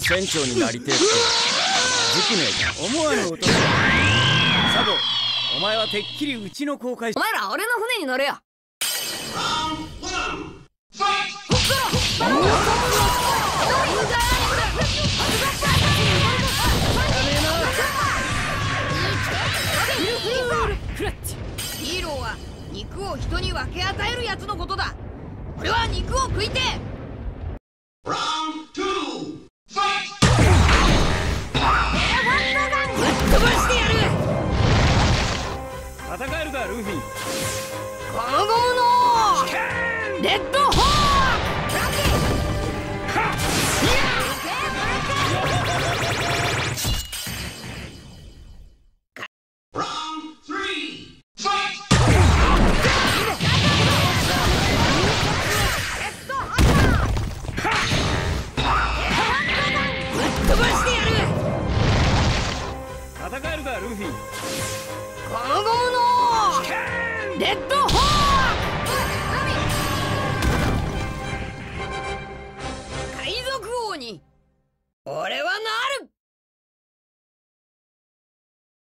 船長になりてえってじきねえか。思わぬ男だ。サボ、お前はてっきりうちの航海士。 お前ら俺の船に乗れよ。ヒーローは肉を人に分け与えるやつのことだ。俺は肉を食いてえ。ぶっ飛ばしてやる。 戦えるかルフィ。 ゴムゴムのレッドホー戦えるかルフィ。 ゴムゴムのレッドホー海賊王に俺はな